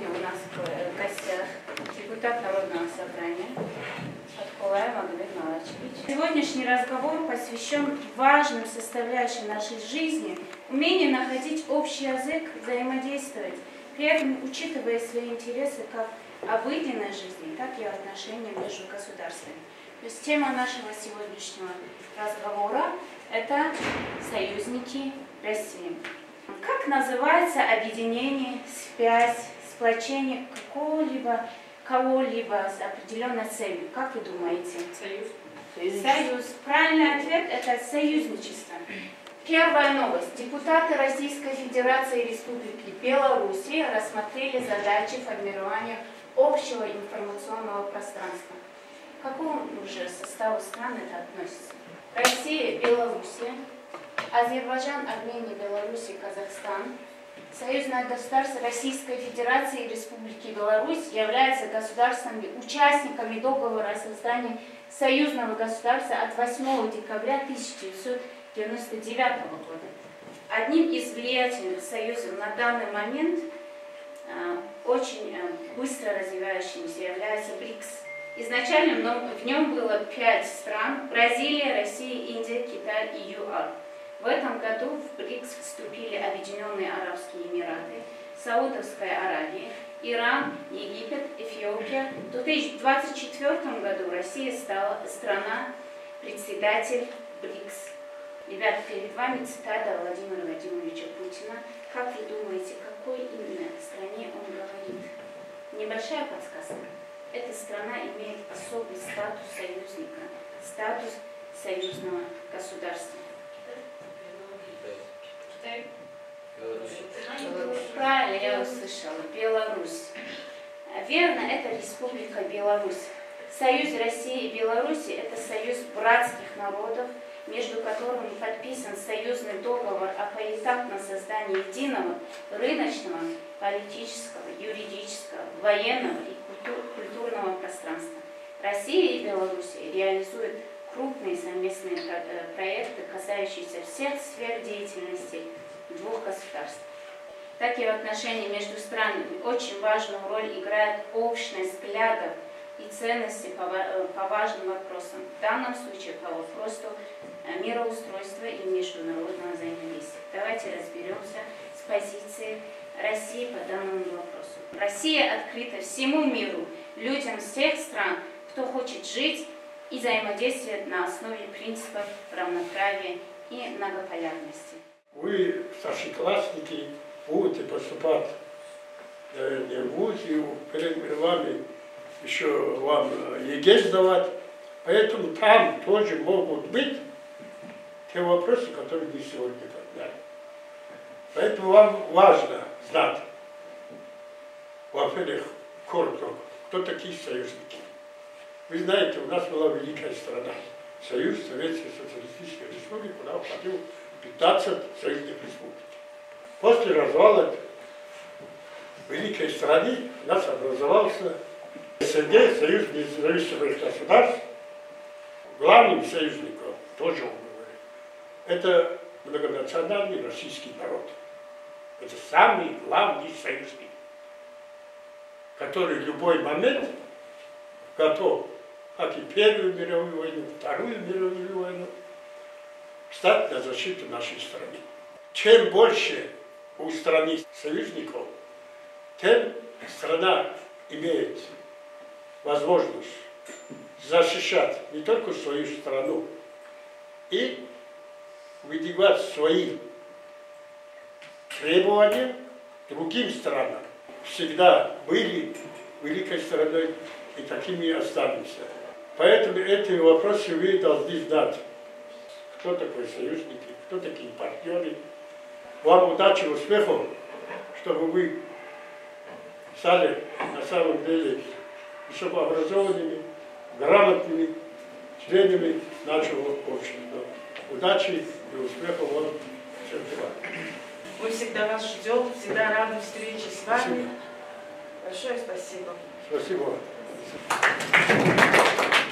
у нас в гостях депутат Народного собрания Откулаев Магомед Малачевич. Сегодняшний разговор посвящен важным составляющим нашей жизни, умению находить общий язык, взаимодействовать, при этом учитывая свои интересы как обыденной жизни, так и отношения между государствами. То есть тема нашего сегодняшнего разговора – это союзники России. Как называется объединение, связь, сплочение кого-либо с определенной целью? Как вы думаете? Союз. Союз. Правильный ответ – это союзничество. Первая новость. Депутаты Российской Федерации и Республики Беларусь рассмотрели задачи формирования общего информационного пространства. К какому же составу стран это относится? Россия, Белоруссия, Азербайджан, Армения, Белоруссия, Казахстан. Союзное государство Российской Федерации и Республики Беларусь являются государствами, участниками договора о создании союзного государства от 8 декабря 1999 года. Одним из влиятельных союзов на данный момент, очень быстро развивающимся, является БРИКС. Изначально в нем было 5 стран – Бразилия, Россия, Индия, Китай и ЮАР. В этом году в БРИКС вступили Объединенные Арабские Эмираты, Саудовская Аравия, Иран, Египет, Эфиопия. В 2024 году Россия стала страна-председатель БРИКС. Ребята, перед вами цитата Владимира Владимировича Путина. Как вы думаете, какой именно стране он говорит? Небольшая подсказка. Эта страна имеет особый статус союзника, статус союзного государства. Правильно, я услышала. Беларусь. Верно, это Республика Беларусь. Союз России и Беларуси – это союз братских народов, между которыми подписан союзный договор о поэтапном создании единого рыночного, политического, юридического, военного и культурного пространства. Россия и Беларусь реализуют крупные совместные проекты, касающиеся всех сфер деятельности двух государств. Так и в отношении между странами очень важную роль играет общность взглядов и ценностей по важным вопросам. В данном случае по вопросу мироустройства и международного взаимодействия. Давайте разберемся с позицией России по данному вопросу. Россия открыта всему миру, людям всех стран, кто хочет жить и взаимодействовать на основе принципов равноправия и многополярности. Вы, старшеклассники, будете поступать в ВУЗ, и перед вами еще вам ЕГЭ сдавать, поэтому там тоже могут быть те вопросы, которые вы сегодня подняли. Поэтому вам важно знать, во-первых, коротко, кто такие союзники. Вы знаете, у нас была великая страна, Союз Советской Социалистической Республики, куда входил 15 союзных республик. После развала великой страны у нас образовался СНГ, Союз независимых государств. Главным союзником, тоже он говорит, это многонациональный российский народ. Это самый главный союзник, который в любой момент готов, как и Первую мировую войну, Вторую мировую войну, встать на защиту нашей страны. Чем больше у страны союзников, тем страна имеет возможность защищать не только свою страну и выдвигать свои требования другим странам. Всегда были великой страной и такими и останемся. Поэтому эти вопросы вы должны знать. Кто такой союзники, кто такие партнеры. Вам удачи, успехов, чтобы вы стали на самом деле высокообразованными, грамотными членами нашего общества. Удачи и успехов вам всем желаю. Мы всегда вас ждем, всегда рады встрече с вами. Спасибо. Большое спасибо. Спасибо.